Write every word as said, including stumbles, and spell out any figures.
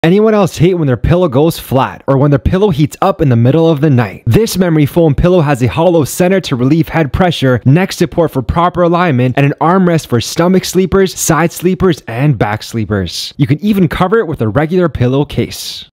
Anyone else hate when their pillow goes flat or when their pillow heats up in the middle of the night? This memory foam pillow has a hollow center to relieve head pressure, neck support for proper alignment, and an armrest for stomach sleepers, side sleepers, and back sleepers. You can even cover it with a regular pillow case.